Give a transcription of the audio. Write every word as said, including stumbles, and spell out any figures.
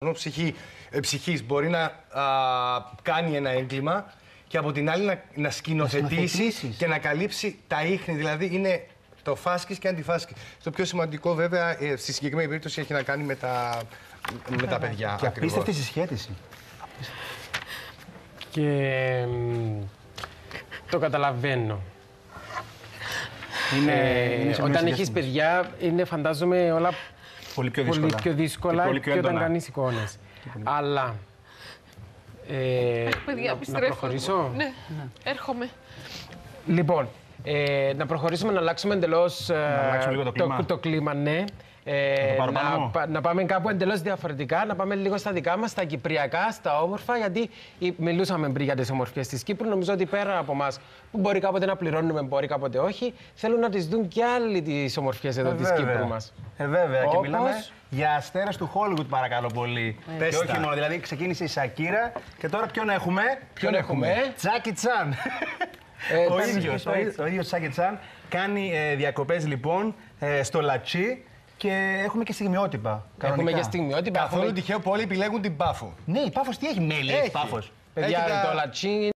ψυχή, ε, ψυχής μπορεί να α, κάνει ένα έγκλημα και από την άλλη να, να σκηνοθετήσει και να καλύψει τα ίχνη. Δηλαδή είναι το φάσκης και αντιφάσκης. Το πιο σημαντικό βέβαια ε, στη συγκεκριμένη περίπτωση έχει να κάνει με τα, με τα παιδιά. Και απίστευτη συσχέτιση. Και το καταλαβαίνω. Είναι, ε, είναι όταν έχεις παιδιά, είναι φαντάζομαι όλα πολύ πιο δύσκολα, πολύ πιο δύσκολα και, και, πολύ πιο και όταν έντονα. κάνεις εικόνες. Αλλά, ε, παιδιά, να, να προχωρήσω. Ναι, ναι, έρχομαι. Λοιπόν, ε, να προχωρήσουμε να αλλάξουμε εντελώς να ε, λίγο το κλίμα. Το, το κλίμα, ναι. Ε, να, να, πα, να πάμε κάπου εντελώς διαφορετικά, να πάμε λίγο στα δικά μας, στα κυπριακά, στα όμορφα, γιατί μιλούσαμε πριν για τις ομορφιές της Κύπρου. Νομίζω ότι πέρα από εμάς, που μπορεί κάποτε να πληρώνουμε, μπορεί κάποτε όχι, θέλουν να τις δουν κι άλλοι τις ομορφιές εδώ ε, της Κύπρου μας. Ε, βέβαια. Όπως... Και μιλάμε για αστέρες του Hollywood, παρακαλώ πολύ. Ε, και όχι μόνο. Δηλαδή, ξεκίνησε η Σακύρα και τώρα ποιον έχουμε. Ποιον έχουμε. Τζάκι Τσάν. Ε, ο ίδιος, ο ίδιος Τζάκι Τσάν κάνει ε, διακοπές λοιπόν ε, στο Λατσί. Και έχουμε και στιγμιότυπα. Έχουμε και στιγμιότυπα. Καθόλου έχουμε... τυχαίο που όλοι επιλέγουν την Πάφο. Ναι, η Πάφος τι έχει, μέλη έχει Πάφος. Παιδιά, τα... το Λατσί